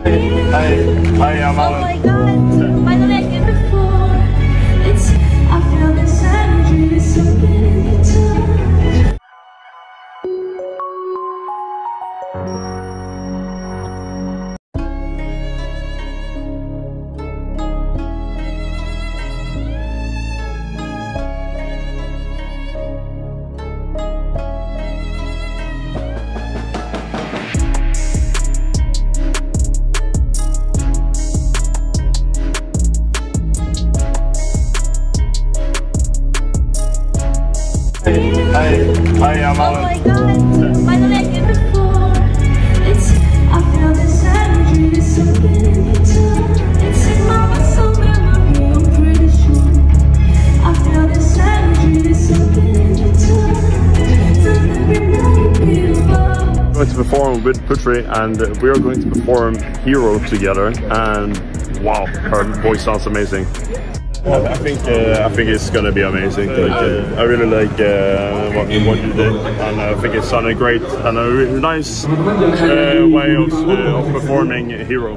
Hi, I'm Oh Alan. my god, finally I came before. I feel this energy, there's something in your touch. Hi, I'm Oh Alan. my god, finally I came before. I feel this energy, there's something in your touch. It's in my muscle memory, I'm pretty sure. I feel this energy, there's something in your touch. Something remind me of us. Going to perform with Putri, and we are going to perform Hero together. And wow, her voice sounds amazing. I think it's gonna be amazing. I really like what you did, and I think it sounded great and a really nice way of performing Hero.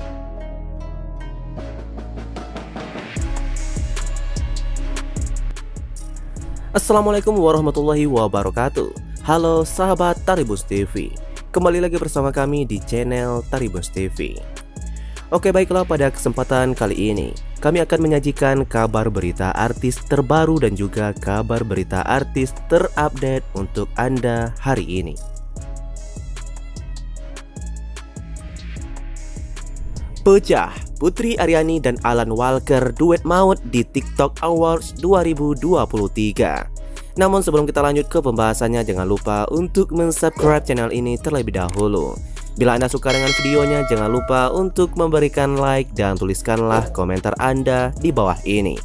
Assalamualaikum warahmatullahi wabarakatuh. Halo sahabat Taribus TV, kembali lagi bersama kami di channel Taribus TV. Oke, baiklah, pada kesempatan kali ini kami akan menyajikan kabar berita artis terbaru dan juga kabar berita artis terupdate untuk Anda hari ini. Pecah, Putri Aryani dan Alan Walker duet maut di TikTok Awards 2023. Namun sebelum kita lanjut ke pembahasannya, jangan lupa untuk mensubscribe channel ini terlebih dahulu. Bila Anda suka dengan videonya, jangan lupa untuk memberikan like dan tuliskanlah komentar Anda di bawah ini.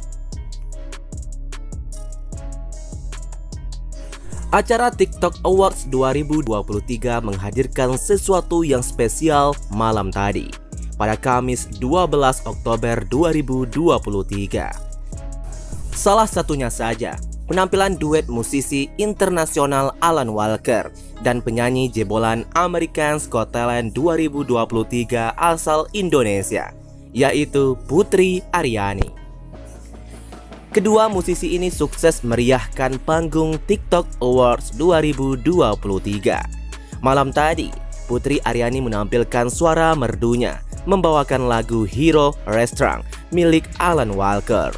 Acara TikTok Awards 2023 menghadirkan sesuatu yang spesial malam tadi, pada Kamis 12 Oktober 2023. Salah satunya saja penampilan duet musisi internasional Alan Walker dan penyanyi jebolan American's Got Talent 2023 asal Indonesia, yaitu Putri Aryani. Kedua musisi ini sukses meriahkan panggung TikTok Awards 2023. Malam tadi, Putri Aryani menampilkan suara merdunya membawakan lagu Hero Restaurant milik Alan Walker.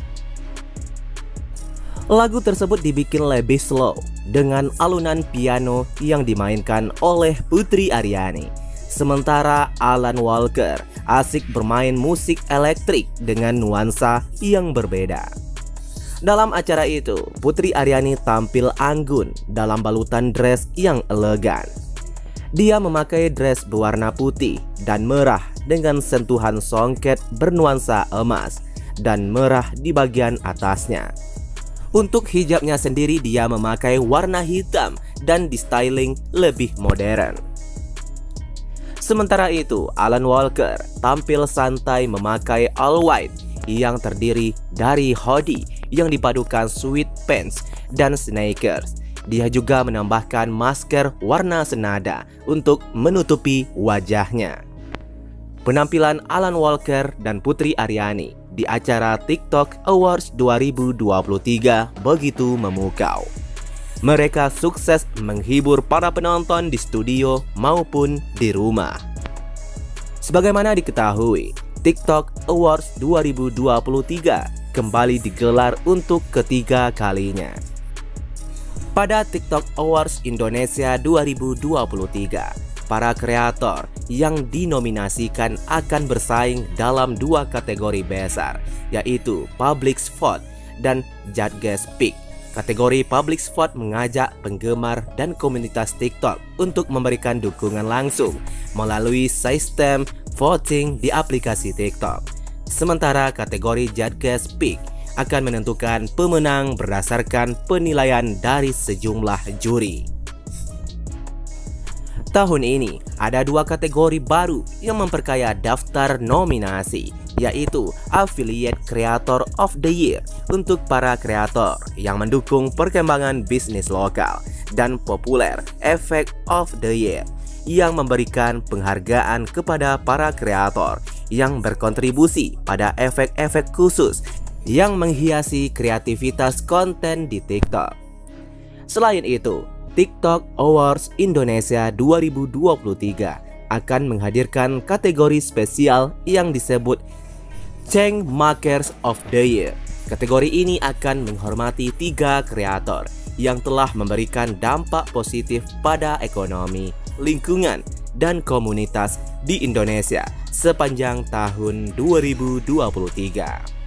Lagu tersebut dibikin lebih slow dengan alunan piano yang dimainkan oleh Putri Aryani. Sementara Alan Walker asik bermain musik elektrik dengan nuansa yang berbeda. Dalam acara itu, Putri Aryani tampil anggun dalam balutan dress yang elegan. Dia memakai dress berwarna putih dan merah dengan sentuhan songket bernuansa emas dan merah di bagian atasnya. Untuk hijabnya sendiri dia memakai warna hitam dan distyling lebih modern. Sementara itu, Alan Walker tampil santai memakai all white yang terdiri dari hoodie yang dipadukan sweatpants dan sneakers. Dia juga menambahkan masker warna senada untuk menutupi wajahnya. Penampilan Alan Walker dan Putri Aryani di acara TikTok Awards 2023 begitu memukau. Mereka sukses menghibur para penonton di studio maupun di rumah. Sebagaimana diketahui, TikTok Awards 2023 kembali digelar untuk ketiga kalinya. Pada TikTok Awards Indonesia 2023, para kreator yang dinominasikan akan bersaing dalam dua kategori besar, yaitu Public Vote dan Judges Pick. Kategori Public Vote mengajak penggemar dan komunitas TikTok untuk memberikan dukungan langsung melalui sistem voting di aplikasi TikTok. Sementara kategori Judges Pick akan menentukan pemenang berdasarkan penilaian dari sejumlah juri. Tahun ini ada dua kategori baru yang memperkaya daftar nominasi, yaitu Affiliate Creator of the Year untuk para kreator yang mendukung perkembangan bisnis lokal dan Popular Effect of the Year yang memberikan penghargaan kepada para kreator yang berkontribusi pada efek-efek khusus yang menghiasi kreativitas konten di TikTok. Selain itu, TikTok Awards Indonesia 2023 akan menghadirkan kategori spesial yang disebut Change Makers of the Year. Kategori ini akan menghormati 3 kreator yang telah memberikan dampak positif pada ekonomi, lingkungan, dan komunitas di Indonesia sepanjang tahun 2023.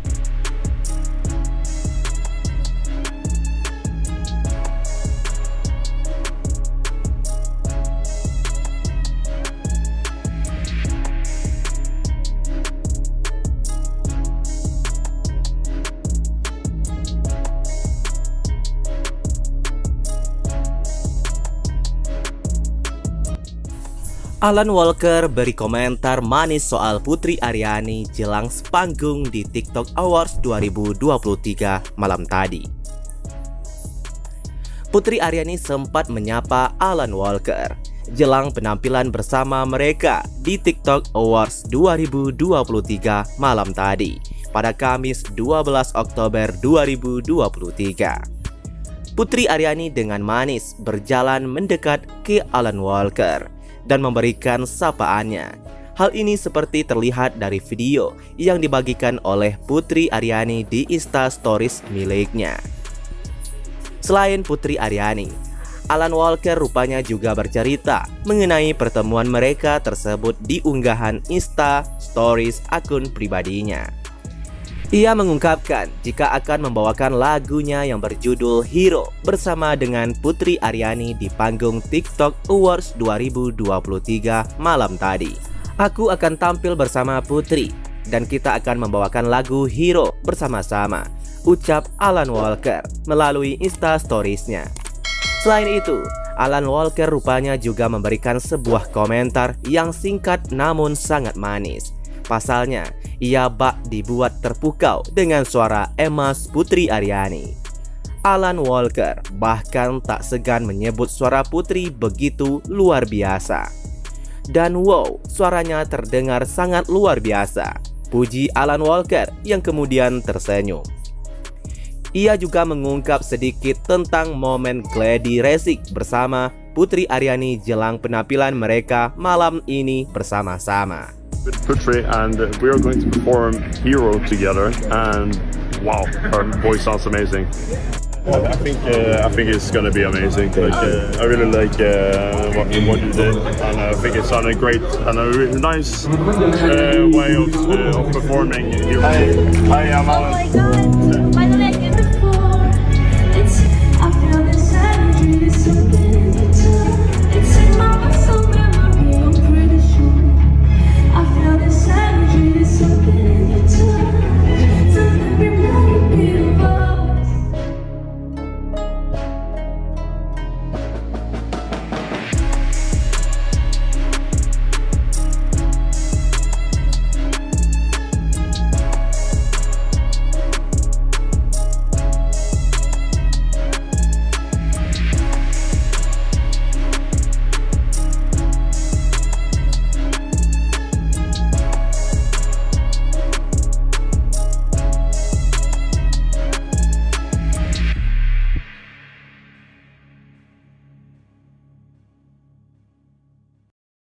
Alan Walker beri komentar manis soal Putri Aryani jelang sepanggung di TikTok Awards 2023 malam tadi. Putri Aryani sempat menyapa Alan Walker jelang penampilan bersama mereka di TikTok Awards 2023 malam tadi pada Kamis 12 Oktober 2023. Putri Aryani dengan manis berjalan mendekat ke Alan Walker dan memberikan sapaannya. Hal ini seperti terlihat dari video yang dibagikan oleh Putri Aryani di Insta Stories miliknya. Selain Putri Aryani, Alan Walker rupanya juga bercerita mengenai pertemuan mereka tersebut di unggahan Insta Stories akun pribadinya. Ia mengungkapkan jika akan membawakan lagunya yang berjudul Hero bersama dengan Putri Aryani di panggung TikTok Awards 2023 malam tadi. Aku akan tampil bersama Putri dan kita akan membawakan lagu Hero bersama-sama, ucap Alan Walker melalui Insta Stories-nya. Selain itu, Alan Walker rupanya juga memberikan sebuah komentar yang singkat namun sangat manis. Pasalnya, ia bak dibuat terpukau dengan suara emas Putri Aryani. Alan Walker bahkan tak segan menyebut suara Putri begitu luar biasa. Dan wow, suaranya terdengar sangat luar biasa, puji Alan Walker yang kemudian tersenyum. Ia juga mengungkap sedikit tentang momen gladi resik bersama Putri Aryani jelang penampilan mereka malam ini bersama-sama. With Putri, and we are going to perform Hero together, and wow, her voice sounds amazing. I think it's gonna be amazing. Like I really like what you did, and I think it sounded great and a really nice way of performing Hero. Hi, I'm Alan. Oh my god!